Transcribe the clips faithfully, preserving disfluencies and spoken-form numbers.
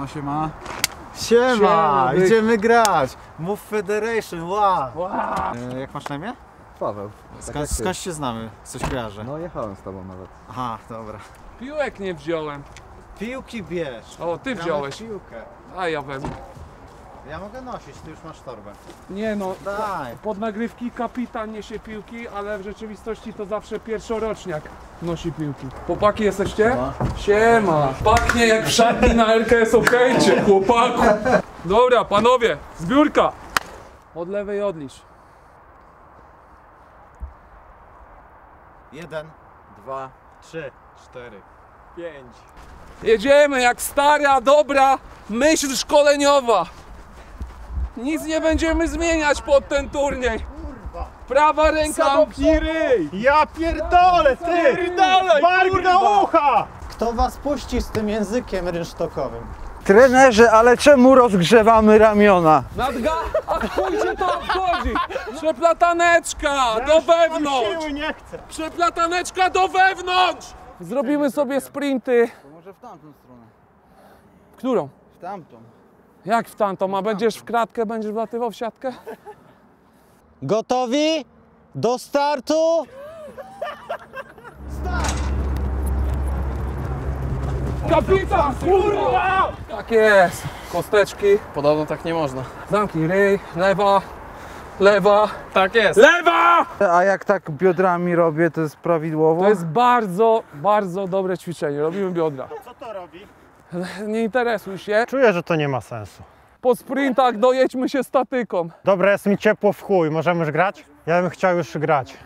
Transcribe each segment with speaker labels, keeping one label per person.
Speaker 1: Siema, siema.
Speaker 2: Siema,
Speaker 1: Siema,
Speaker 2: idziemy grać. Move Federation, wow.
Speaker 1: Wow.
Speaker 2: E, jak masz na imię?
Speaker 3: Paweł.
Speaker 2: Skąd skąd się znamy? Coś kojarzę.
Speaker 3: No jechałem z tobą nawet.
Speaker 2: Aha, dobra.
Speaker 4: Piłek nie wziąłem.
Speaker 2: Piłki bierz.
Speaker 4: O, ty
Speaker 2: Gramy
Speaker 4: wziąłeś.
Speaker 2: w piłkę.
Speaker 4: A ja wezmę.
Speaker 2: Ja mogę nosić, ty już masz torbę.
Speaker 4: Nie no,
Speaker 2: Daj.
Speaker 4: pod nagrywki kapitan niesie piłki, ale w rzeczywistości to zawsze pierwszoroczniak nosi piłki. Chłopaki jesteście? Siema. Pachnie jak w szatni na L K S Okejcie, chłopaku. Dobra, panowie, zbiórka. Od lewej odlicz.
Speaker 2: Jeden, dwa, trzy, cztery, pięć.
Speaker 4: Jedziemy jak stara, dobra myśl szkoleniowa. Nic nie będziemy zmieniać pod ten turniej. Prawa ręka.
Speaker 5: Zamknij ryj! Ja pierdolę, ty!
Speaker 4: Pierdolę,
Speaker 5: Bark do ucha!
Speaker 2: Kto was puści z tym językiem rynsztokowym?
Speaker 1: Trenerze, ale czemu rozgrzewamy ramiona?
Speaker 4: Nadga, a chuj cię to obchodzi! Przeplataneczka do wewnątrz!
Speaker 5: Siły nie chcę!
Speaker 4: Przeplataneczka do wewnątrz! Zrobimy sobie sprinty.
Speaker 1: To może w tamtą stronę.
Speaker 4: Którą?
Speaker 1: W tamtą.
Speaker 4: Jak w tamtą? A będziesz w kratkę, będziesz wlatywał w siatkę?
Speaker 2: Gotowi? Do startu?
Speaker 4: Kapitan, kurwa! Tak jest. Kosteczki.
Speaker 6: Podobno tak nie można.
Speaker 4: Zamknij ryj. Lewa. Lewa.
Speaker 6: Tak jest.
Speaker 4: Lewa!
Speaker 1: A jak tak biodrami robię, to jest prawidłowo?
Speaker 4: To jest bardzo, bardzo dobre ćwiczenie. Robimy biodra.
Speaker 5: Co to robi?
Speaker 4: Nie interesuj się.
Speaker 5: Czuję, że to nie ma sensu.
Speaker 4: Po sprintach dojedźmy się statyką.
Speaker 5: Dobra, jest mi ciepło w chuj, możemy już grać? Ja bym chciał już grać.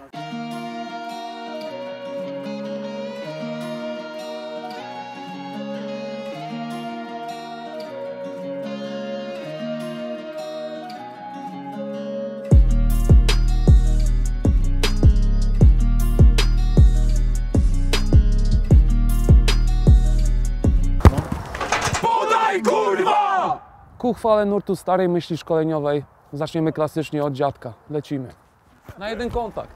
Speaker 4: Podaj, kurwa! Ku chwale nurtu starej myśli szkoleniowej zaczniemy klasycznie od dziadka. Lecimy. Na jeden kontakt.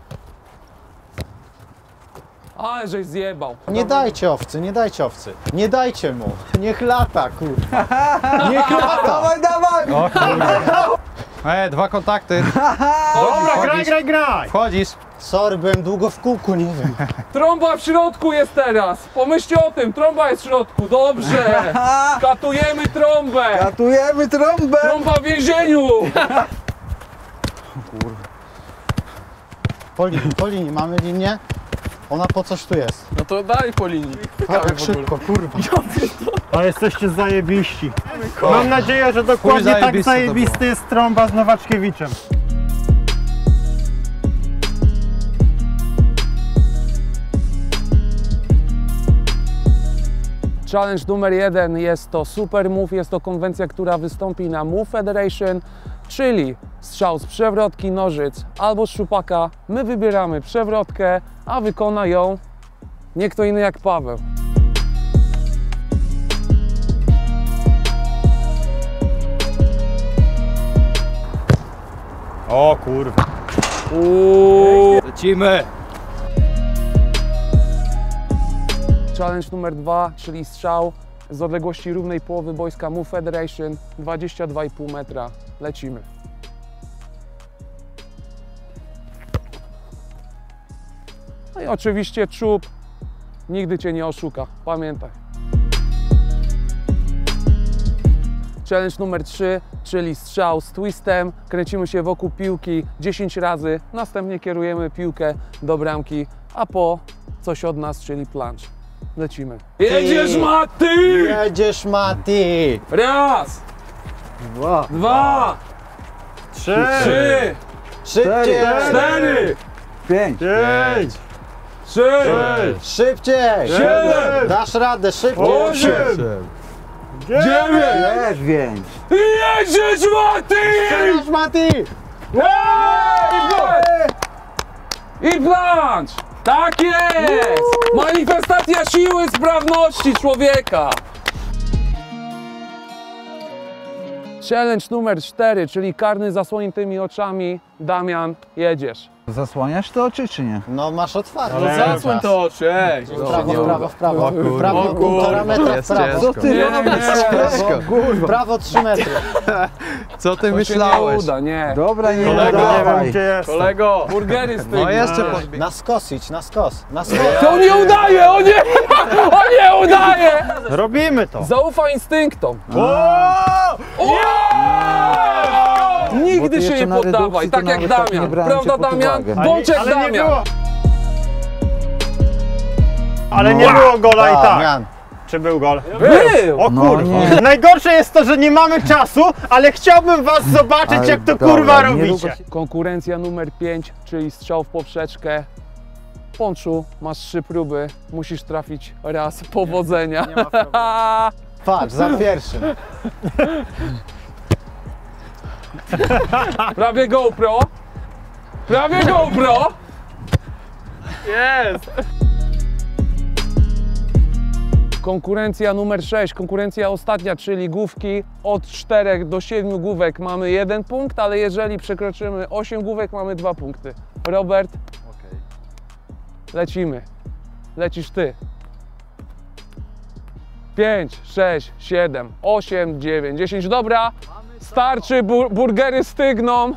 Speaker 4: Ale żeś zjebał.
Speaker 2: Nie dajcie owcy, nie dajcie owcy. Nie dajcie mu. Niech lata, kurwa. Niech lata.
Speaker 1: Dawaj, dawaj!
Speaker 3: E, dwa kontakty.
Speaker 5: Dobra, graj, graj, graj!
Speaker 3: Wchodzisz.
Speaker 2: Sorry, byłem długo w kółku, nie wiem.
Speaker 4: Trąba w środku jest teraz. Pomyślcie o tym, trąba jest w środku. Dobrze. Katujemy trąbę.
Speaker 1: Ratujemy trąbę!
Speaker 4: Trąba w więzieniu.
Speaker 2: Po linii, po linii, mamy linię. Ona po coś tu jest.
Speaker 6: No to daj po linii.
Speaker 2: Tak szybko, kurwa.
Speaker 5: Ale jesteście zajebiści. Mam nadzieję, że dokładnie tak
Speaker 3: zajebiste to
Speaker 5: zajebisty jest trąba z Nowaczkiewiczem.
Speaker 4: Challenge numer jeden jest to Super Move, jest to konwencja, która wystąpi na Move Federation, czyli strzał z przewrotki, nożyc albo szczupaka. My wybieramy przewrotkę, a wykona ją nie kto inny jak Paweł.
Speaker 5: O kurwa.
Speaker 4: Uuu.
Speaker 3: Lecimy.
Speaker 4: Challenge numer dwa, czyli strzał z odległości równej połowy boiska Move Federation, dwadzieścia dwa i pół metra. Lecimy. No i oczywiście czub nigdy cię nie oszuka, pamiętaj. Challenge numer trzy, czyli strzał z twistem. Kręcimy się wokół piłki dziesięć razy, następnie kierujemy piłkę do bramki, a po coś od nas, czyli plunge. Lecimy. Jedziesz, Mati!
Speaker 2: Jedziesz, Mati!
Speaker 4: Raz,
Speaker 2: Dwa,
Speaker 4: dwa,
Speaker 5: Trzy,
Speaker 4: trzy,
Speaker 2: szybciej!
Speaker 4: cztery,
Speaker 1: Pięć!
Speaker 5: pięć,
Speaker 4: trzy,
Speaker 5: sześć,
Speaker 2: Szybciej!
Speaker 5: siedem,
Speaker 2: Dasz radę, szybciej!
Speaker 5: osiem, dziewięć,
Speaker 1: Też pięć!
Speaker 4: jedziesz, Mati!
Speaker 2: Jedziesz, Mati!
Speaker 4: I plunge! Tak jest! Manifestacja siły, sprawności człowieka! Challenge numer cztery, czyli karny zasłoniętymi oczami. Damian, jedziesz.
Speaker 1: Zasłaniasz te oczy czy nie?
Speaker 2: No masz otwarte.
Speaker 5: Ale
Speaker 2: cały
Speaker 6: Zasłoń
Speaker 2: czas.
Speaker 6: to oczy, ej!
Speaker 2: W prawo, w prawo, w prawo. W prawo
Speaker 6: O kurwa.
Speaker 2: półtora metra, w prawo.
Speaker 1: Co ty
Speaker 4: Nie,
Speaker 1: robisz?
Speaker 4: nie,
Speaker 2: W prawo, w prawo trzy metry.
Speaker 3: Co ty
Speaker 4: to się nie
Speaker 3: myślałeś?
Speaker 4: uda, nie.
Speaker 1: Dobra, nie
Speaker 5: Kolego, nie wiem
Speaker 1: dawaj.
Speaker 5: gdzie jest.
Speaker 6: Kolego!
Speaker 4: Burgery z tym.
Speaker 3: No jeszcze podbieg.
Speaker 2: Na skos idź, na skos. Na skos.
Speaker 4: To nie udaje, o nie! O nie udaje!
Speaker 5: Robimy to.
Speaker 4: Zaufaj instynktom.
Speaker 1: Bo
Speaker 4: Nigdy
Speaker 1: ty
Speaker 4: się
Speaker 1: jeszcze
Speaker 4: nie
Speaker 1: na
Speaker 4: poddawaj,
Speaker 1: redukcji
Speaker 4: tak
Speaker 1: to
Speaker 4: jak
Speaker 1: nawet tak nie
Speaker 4: Damian.
Speaker 1: brałem cię
Speaker 4: Prawda,
Speaker 1: pod
Speaker 4: Damian?
Speaker 1: uwagę.
Speaker 4: Bączek
Speaker 5: Ale nie
Speaker 4: Damian.
Speaker 5: było. Ale nie było gola i tak.
Speaker 2: Damian.
Speaker 5: Czy był gol?
Speaker 4: Był!
Speaker 5: O
Speaker 1: No
Speaker 5: kurwa.
Speaker 1: nie.
Speaker 5: Najgorsze jest to, że nie mamy czasu, ale chciałbym was zobaczyć,
Speaker 1: Ale
Speaker 5: jak to
Speaker 1: dobra,
Speaker 5: kurwa
Speaker 1: niedługo
Speaker 5: robicie.
Speaker 1: się-
Speaker 4: Konkurencja numer pięć, czyli strzał w poprzeczkę. Ponczu, masz trzy próby, musisz trafić raz. Powodzenia.
Speaker 2: Patrz, za pierwszym.
Speaker 4: Prawie GoPro. Prawie GoPro.
Speaker 6: Jest!
Speaker 4: Konkurencja numer sześć, konkurencja ostatnia, czyli główki. Od czterech do siedmiu główek mamy jeden punkt, ale jeżeli przekroczymy osiem główek, mamy dwa punkty. Robert, lecimy. Lecisz ty. pięć, sześć, siedem, osiem, dziewięć, dziesięć. Dobra, starczy, bur burgery stygną.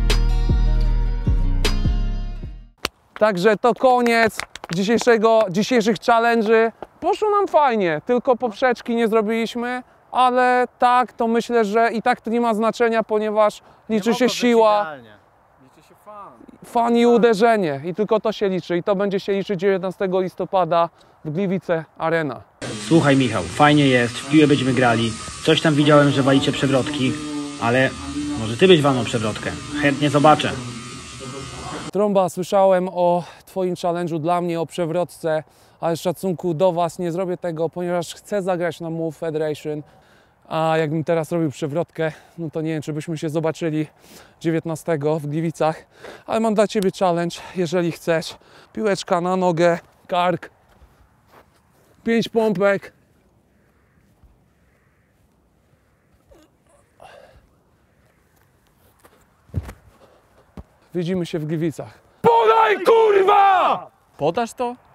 Speaker 4: Także to koniec dzisiejszego, dzisiejszych challenge'y. Poszło nam fajnie, tylko poprzeczki nie zrobiliśmy, ale tak, to myślę, że i tak to nie ma znaczenia, ponieważ liczy się siła, fan i uderzenie i tylko to się liczy i to będzie się liczyć dziewiętnastego listopada w Gliwice Arena.
Speaker 7: Słuchaj Michał, fajnie jest, w piłę będziemy grali. Coś tam widziałem, że walicie przewrotki, ale może ty byś walnął przewrotkę. Chętnie zobaczę.
Speaker 4: Trąba, słyszałem o Twoim challenge'u dla mnie, o przewrotce, ale z szacunku do Was nie zrobię tego, ponieważ chcę zagrać na Move Federation. A jakbym teraz robił przewrotkę, no to nie wiem, czy byśmy się zobaczyli dziewiętnastego w Gliwicach. Ale mam dla Ciebie challenge, jeżeli chcesz. Piłeczka na nogę, kark, pięć pompek. Widzimy się w Gliwicach. Podaj, kurwa!
Speaker 6: Podasz to?